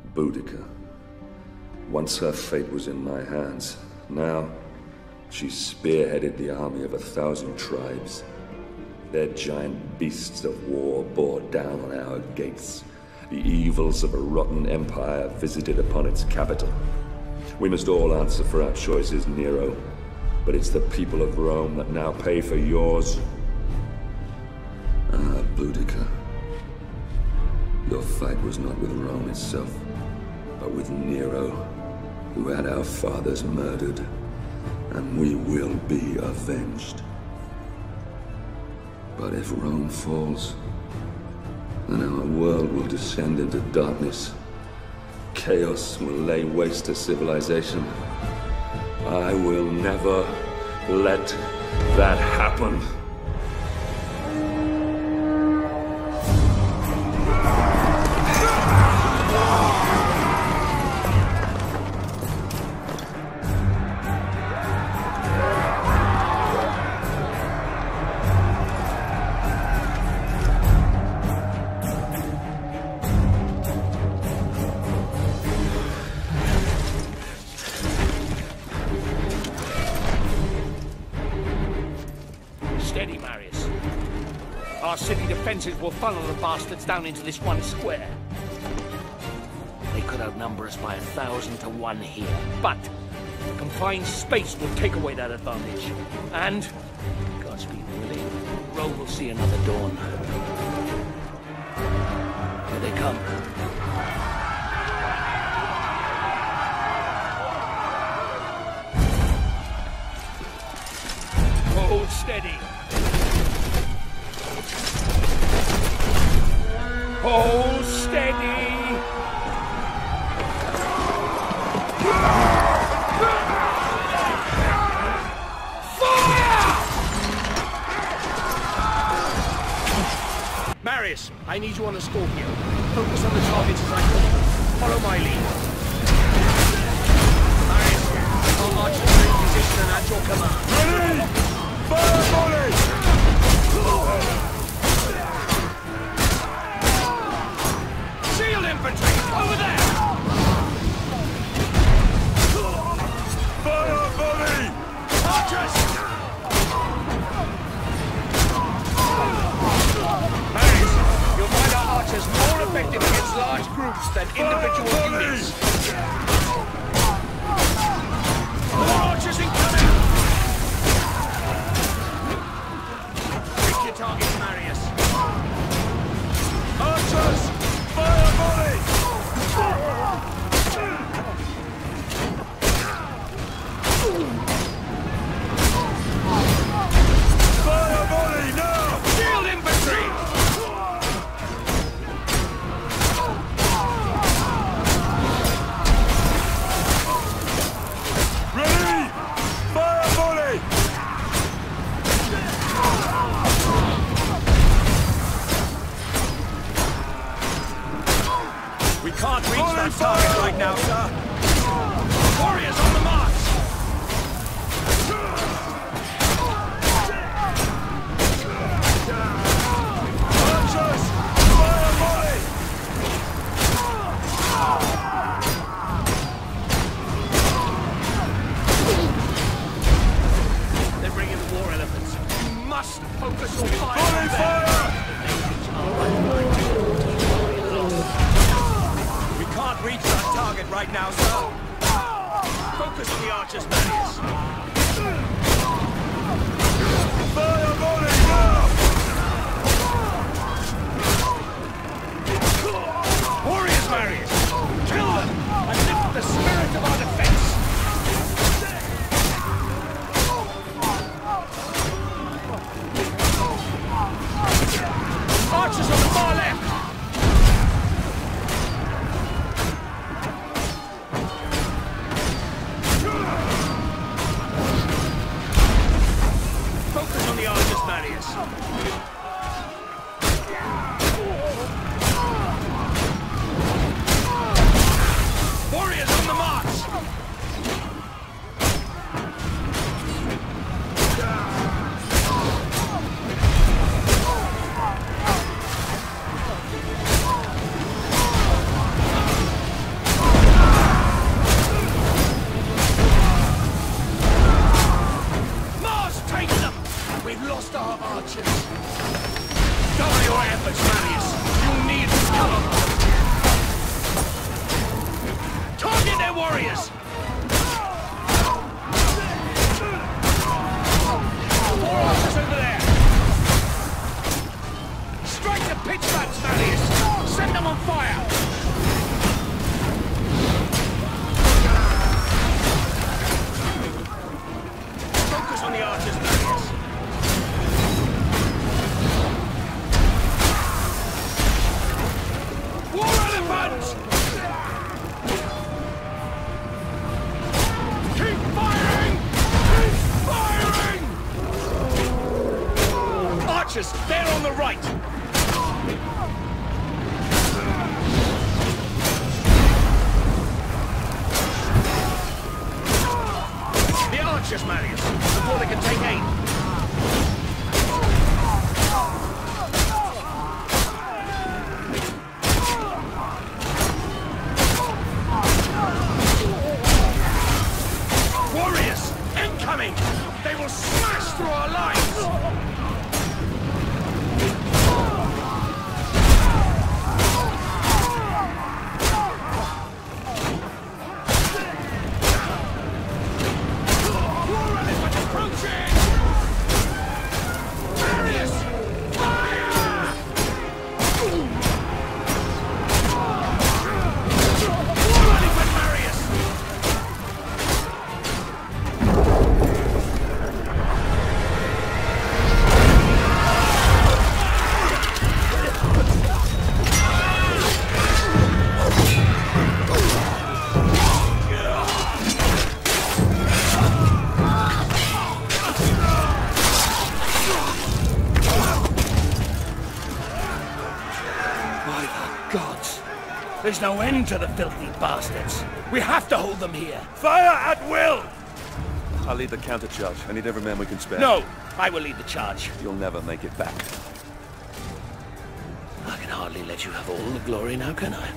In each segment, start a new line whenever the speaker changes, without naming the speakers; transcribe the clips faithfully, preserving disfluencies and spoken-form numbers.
Boudica. Once her fate was in my hands. Now, she spearheaded the army of a thousand tribes. Their giant beasts of war bore down on our gates. The evils of a rotten empire visited upon its capital. We must all answer for our choices, Nero. But it's the people of Rome that now pay for yours. Ah, Boudica. Your fight was not with Rome itself, but with Nero, who had our fathers murdered. And we will be avenged. But if Rome falls, then our world will descend into darkness. Chaos will lay waste to civilization. I will never let that happen.
Steady, Marius. Our city defenses will funnel the bastards down into this one square. They could outnumber us by a thousand to one here, but the confined space will take away that advantage. And, Godspeed willing, Rome will see another dawn. Here they come. Hold steady. Hold steady! Fire! Marius, I need you on the Scorpio. Focus on the targets as I call. Follow my lead. Marius, our archers are in position and at your command.
Ready! Fire volley!
Infantry, over there!
Fire volley!
Archers! Marius, you'll find our archers more effective against large groups than individual units. More archers incoming! Pick your target, Marius.
Archers! Fire volley! Fire volley now!
Shield infantry!
Ready! Fire volley!
We can't reach Holy that target fire. Right now, sir. Warriors on the march!
Archers! Fire volley!
They're bringing the war elephants. You must focus your fire
Volley
on them.
fire!
Can't reach that target right now, sir. Focus on the archers, Marius.
Fire volley now!
Warriors, Marius! Kill them and lift the spirit of our defense! Archers on the far left! Focus on the archers. efforts, Marius. You'll need cover. Target their warriors! Four archers over there! Strike the pitchbats, Marius! Set them on fire! Focus on the archers, Marius! War elephants! Keep firing! Keep firing! Archers, they're on the right! The archers, Marius, before they can take aim. Warriors, incoming! They will smash through our lines! War elephant approaching! Marius, fire! War elephant, Marius! By the gods! There's no end to the filthy bastards. We have to hold them here.
Fire at will!
I'll lead the counter-charge. I need every man we can spare.
No, I will lead the charge.
You'll never make it back.
I can hardly let you have all the glory now, can I?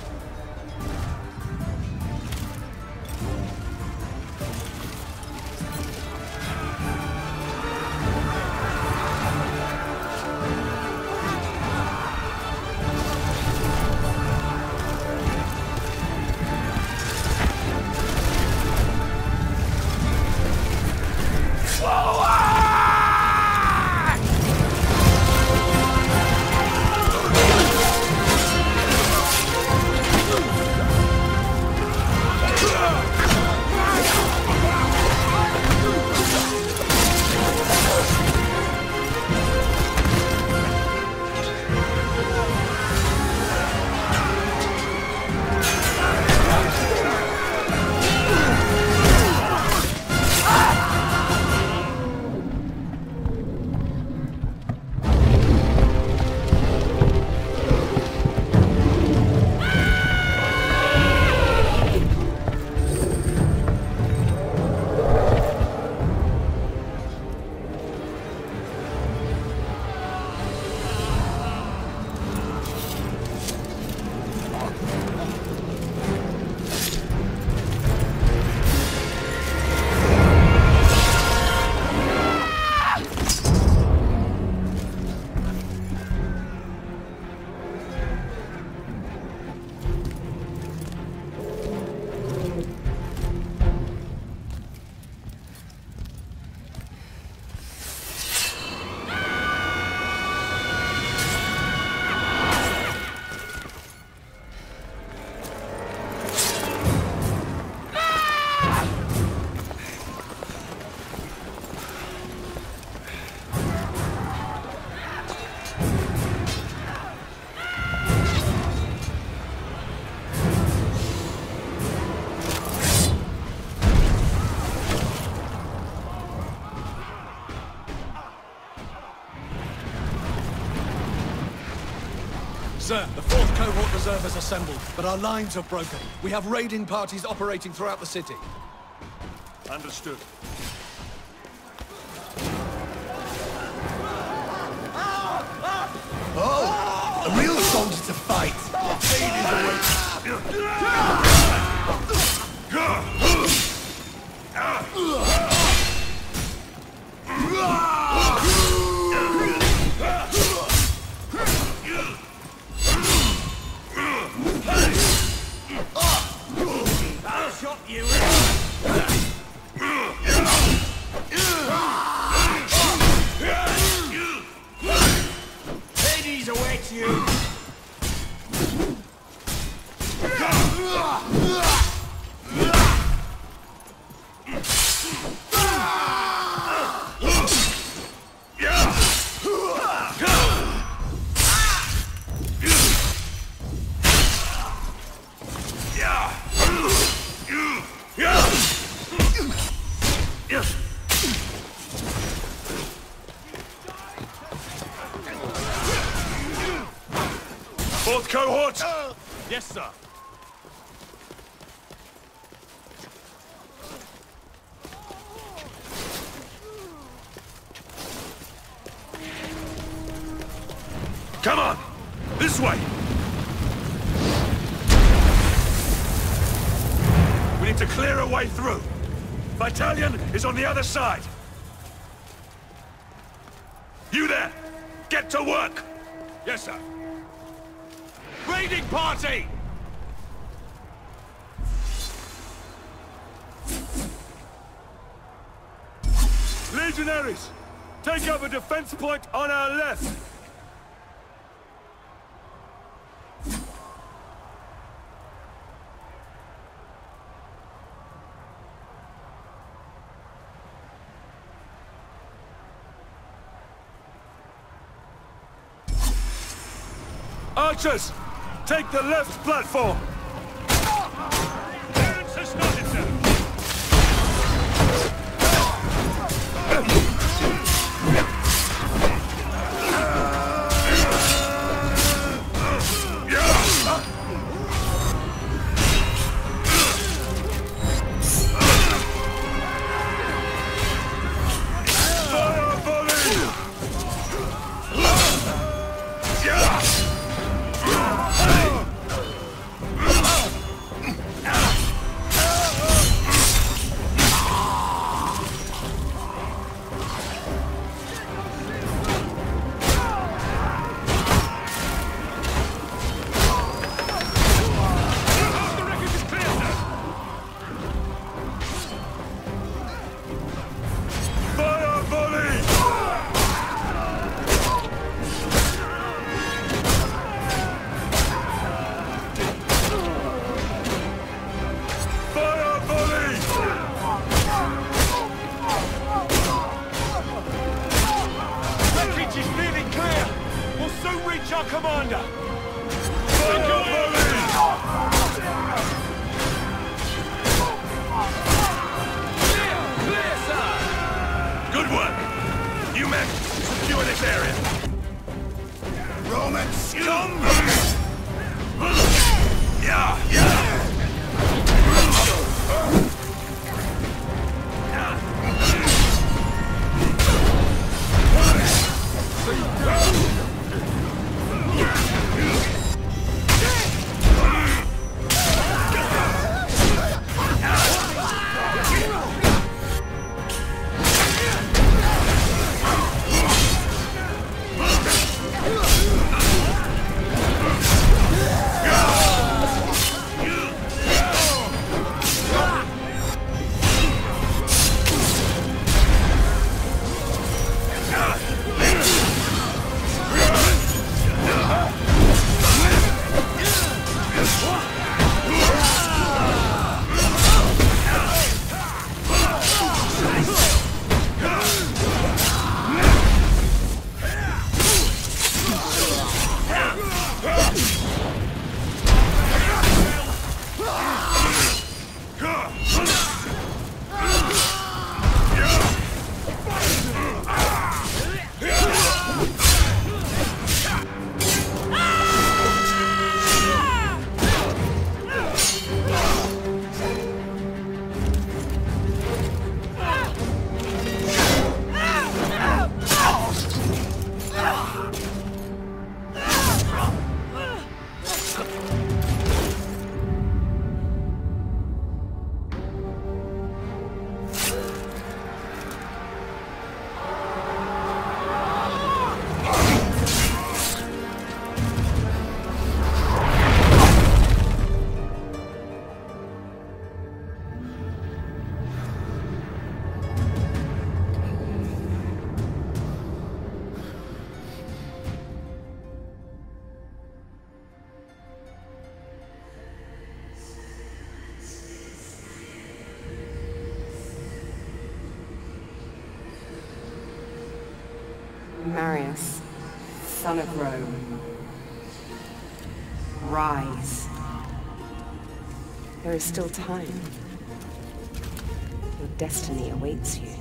Sir, the fourth cohort reserve has assembled, but our lines have broken. We have raiding parties operating throughout the city.
Understood.
Oh! A real soldier to fight!
you! Fourth cohort?
Yes, sir.
Come on! This way! We need to clear a way through. Battalion is on the other side. You there! Get to work!
Yes, sir. Raiding party!
Legionaries! Take up a defense point on our left! Archers! Take the left platform! Clearance has started, sir! Fire volley! Our commander! Fire volley! Clear! Clear, sir! Good work! You men, secure this area! Roman scum! Yeah, yeah!
Marius, son of Rome. Rise. There is still time. Your destiny awaits you.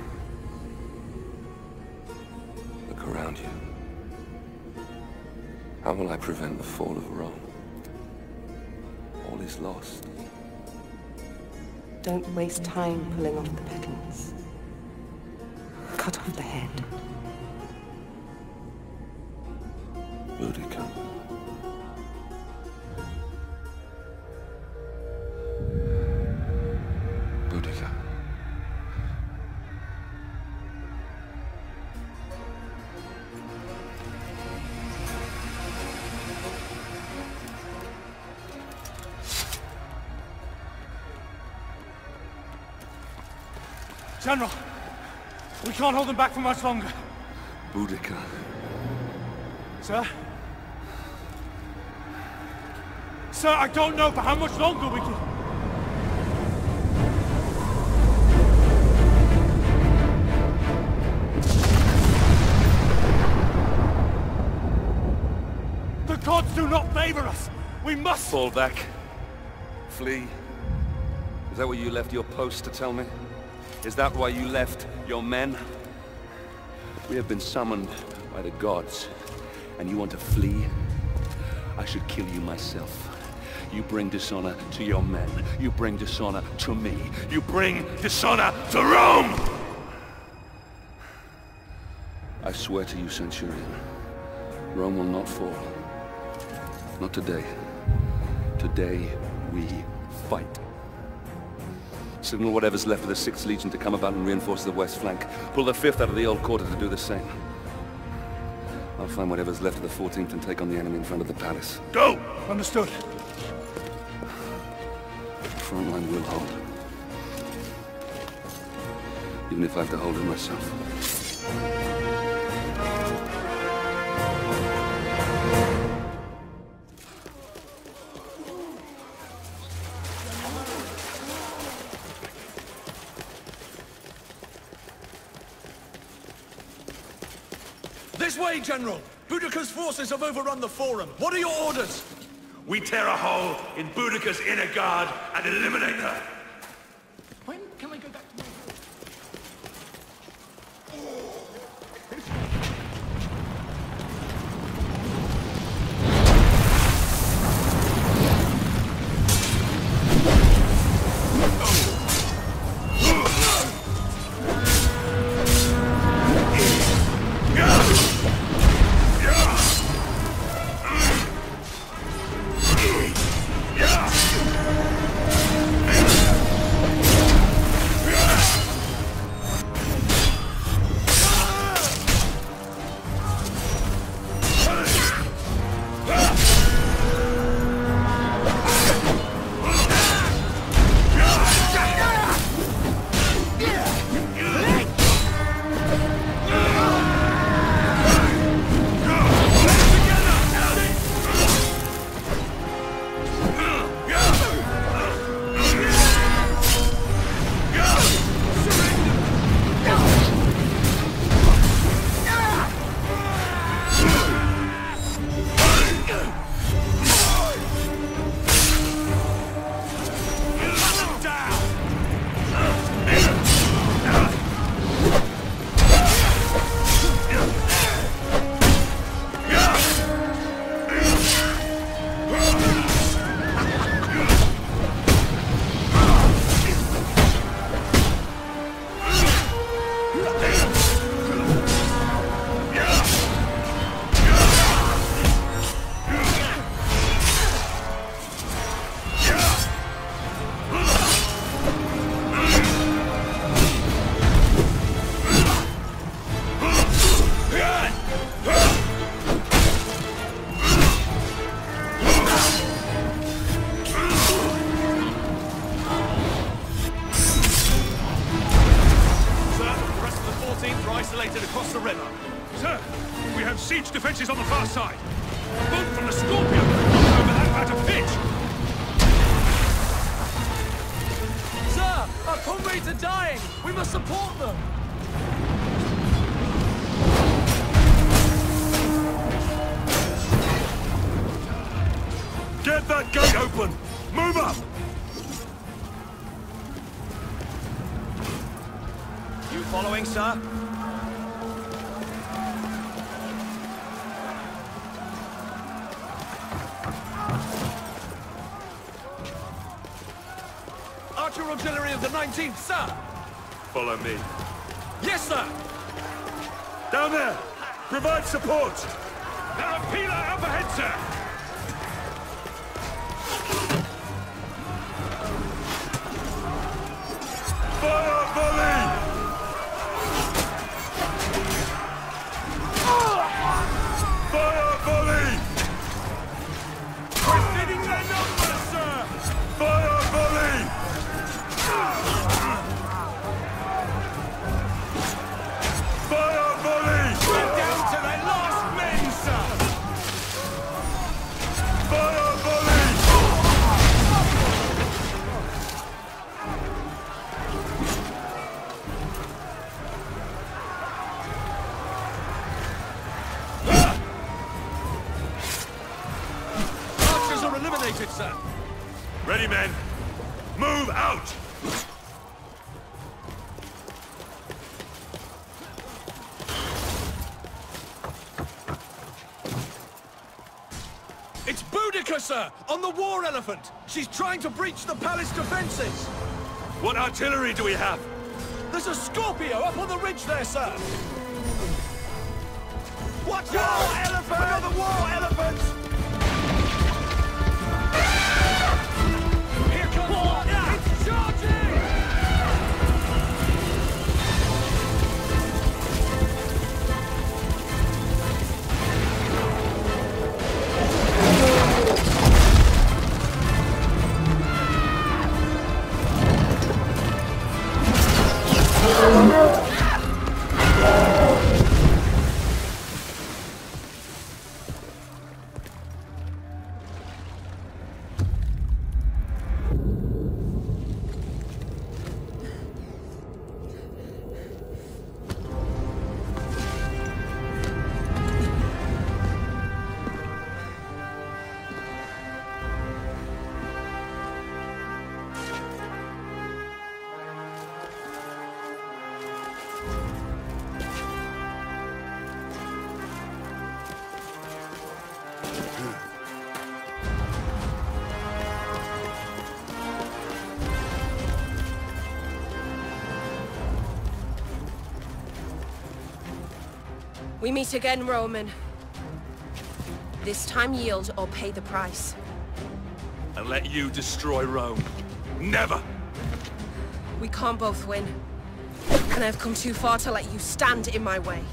Look around you. How will I prevent the fall of Rome? All is lost.
Don't waste time pulling off the petals. Cut off the head.
Boudica. Boudica.
General, we can't hold them back for much longer.
Boudica.
Sir? Sir, I don't know for how much longer we can... The gods do not favor us! We must...
Fall back. Flee. Is that what you left your post to tell me? Is that why you left your men? We have been summoned by the gods, and you want to flee? I should kill you myself. You bring dishonor to your men. You bring dishonor to me. You bring dishonor to Rome! I swear to you, Centurion, Rome will not fall. Not today. Today, we fight. Signal whatever's left of the sixth Legion to come about and reinforce the west flank. Pull the fifth out of the old quarter to do the same. I'll find whatever's left of the fourteenth and take on the enemy in front of the palace.
Go! Understood.
The front line will hold. Even if I have to hold it myself.
This way, General! Boudica's forces have overrun the Forum. What are your orders?
We tear a hole in Boudica's inner guard and eliminate her.
When can we go back to...
Across the river. Sir, we have siege defenses on the far side. A boat from the Scorpion over that vat of pitch.
Sir, our comrades are dying. We must support them.
Get that gate open! Move up!
You following, sir? Archer Auxiliary of the nineteenth, sir!
Follow me.
Yes, sir!
Down there! Provide support! There are Pila up ahead, sir! Fire volley! Fire volley! We're hitting their numbers, sir! Fire volley! Fire volley!
We're down to their last men, sir!
Fire volley!
Archers are eliminated, sir!
Ready, men! Move out!
It's Boudica, sir! On the war elephant! She's trying to breach the palace defenses!
What artillery do we have?
There's a Scorpio up on the ridge there, sir! Watch out! War elephant! Another war elephant! Here comes war! It's charging!
We meet again, Roman. This time yield or pay the price.
And let you destroy Rome. Never!
We can't both win. And I've come too far to let you stand in my way.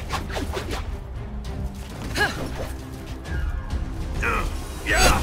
Yeah!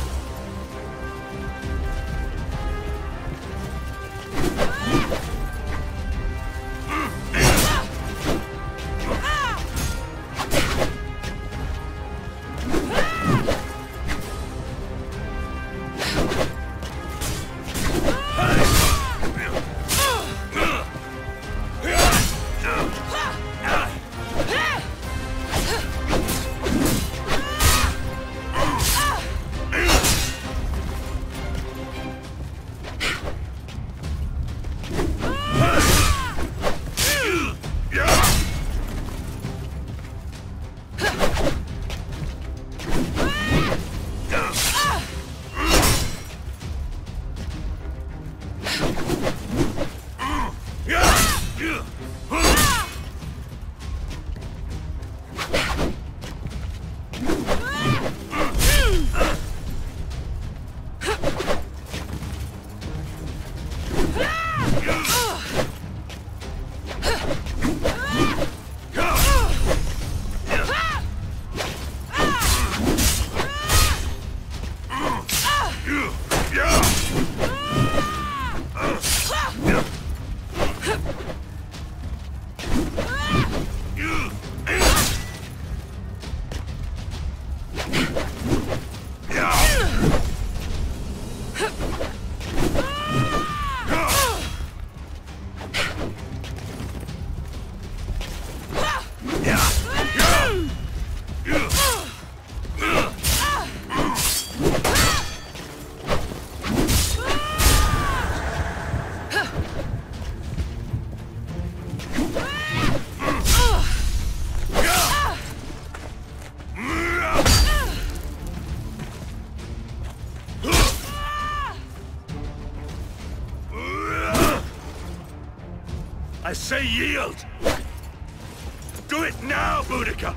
I say yield! Do it now, Boudica!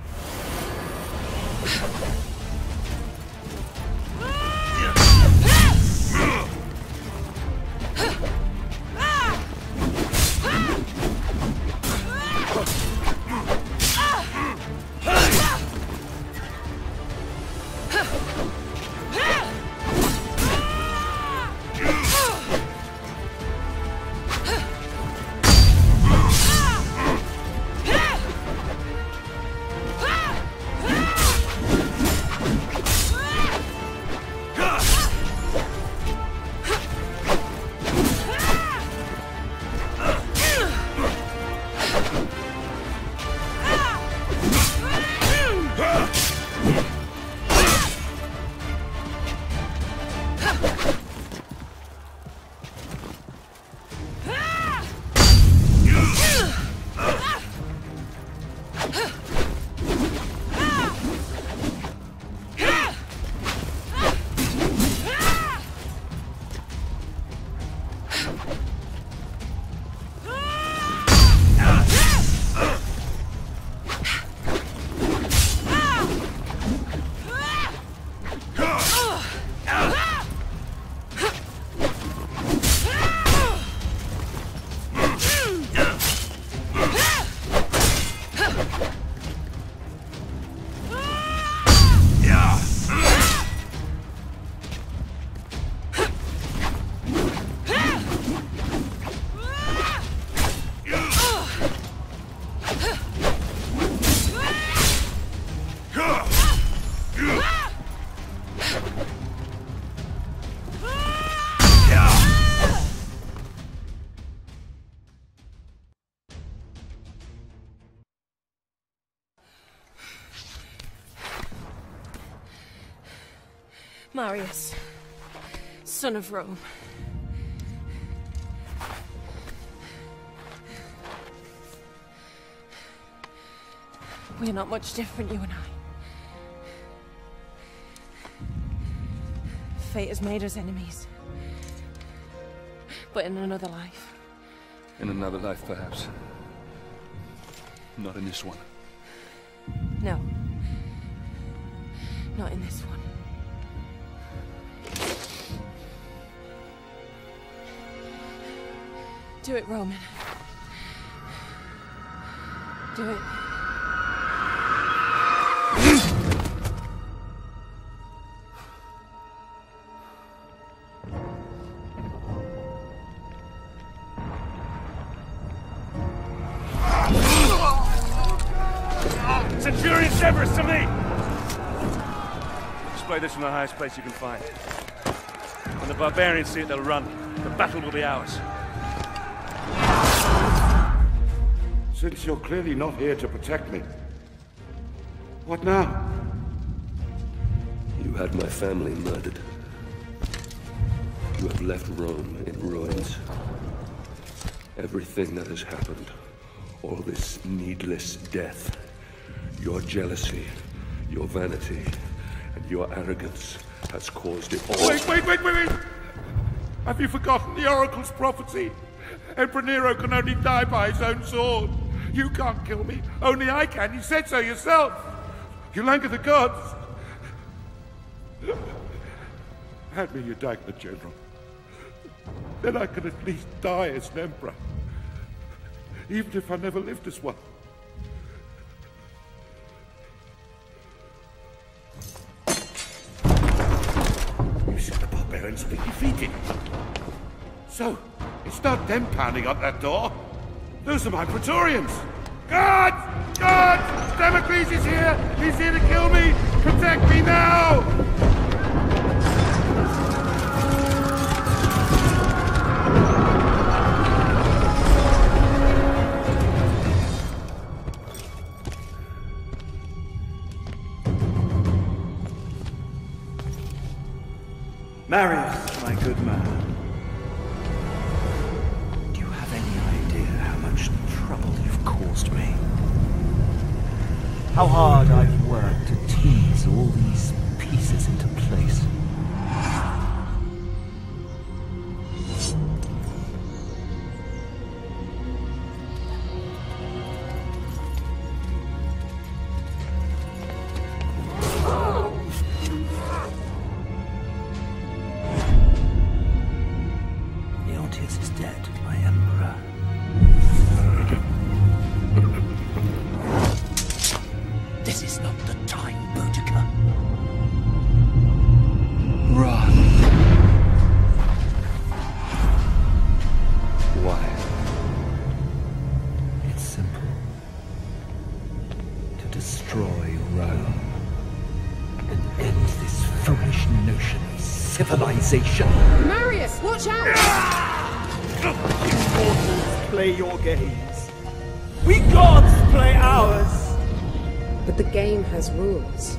Marius, son of Rome. We're not much different, you and I. Fate has made us enemies. But in another life.
In another life, perhaps. Not in this one.
No. Not in this one. Do it, Roman. Do it.
Centurion Severus, to me! Display this from the highest place you can find. When the barbarians see it, they'll run. The battle will be ours.
Since you're clearly not here to protect me, what now?
You had my family murdered. You have left Rome in ruins. Everything that has happened, all this needless death, your jealousy, your vanity, and your arrogance has caused it all.
Wait, wait, wait, wait, wait! Have you forgotten the Oracle's prophecy? Emperor Nero can only die by his own sword. You can't kill me. Only I can. You said so yourself. You'll anger the gods. Hand me your dagger, General. Then I can at least die as an emperor. Even if I never lived as one. You said the barbarians have been defeated. So, it's not them pounding up that door. Those are my Praetorians! Guards! Guards! Damocles is here! He's here to kill me! Protect me now!
Marius, my good man. Trouble you've caused me. How hard I've worked to tease all these pieces into place. civilization.
Marius, watch out!
Mortals play your games. We gods play ours.
But the game has rules.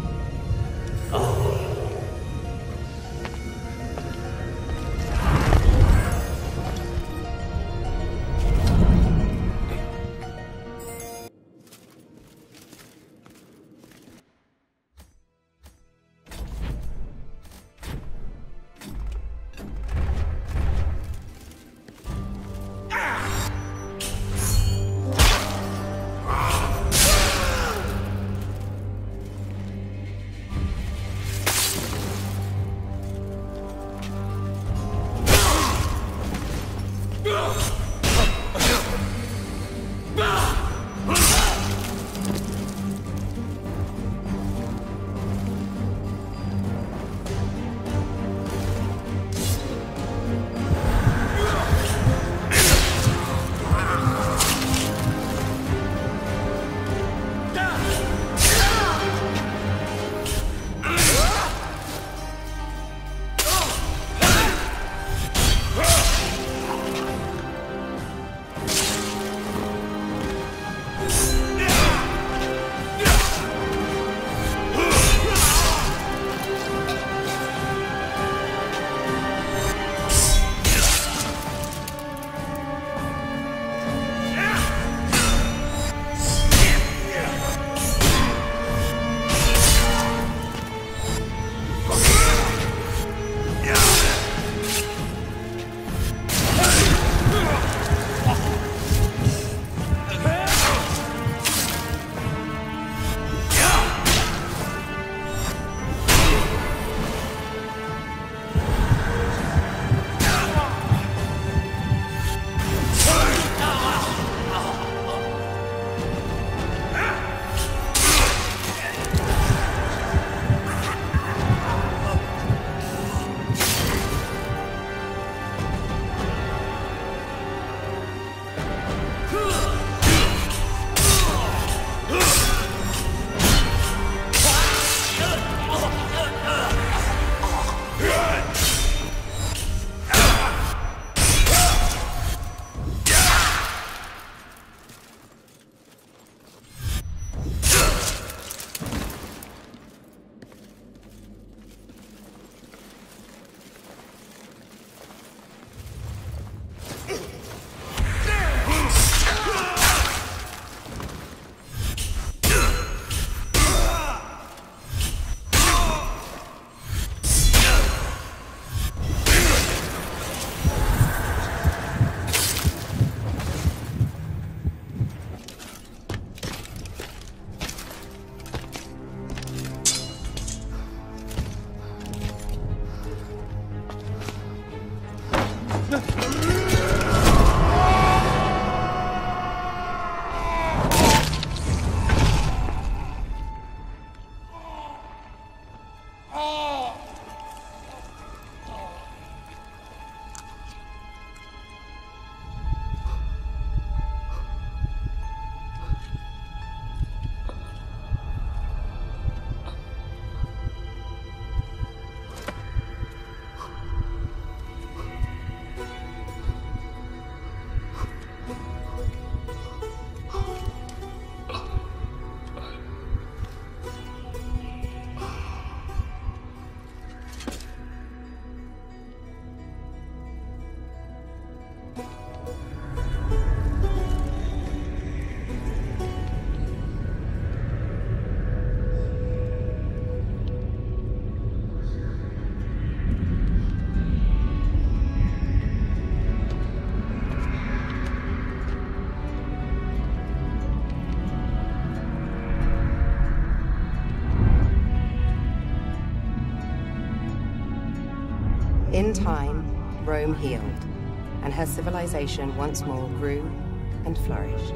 In time, Rome healed, and her civilization once more grew and flourished.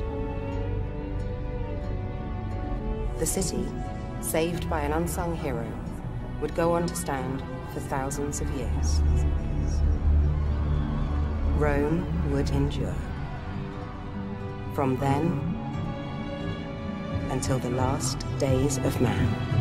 The city, saved by an unsung hero, would go on to stand for thousands of years. Rome would endure. From then until the last days of man.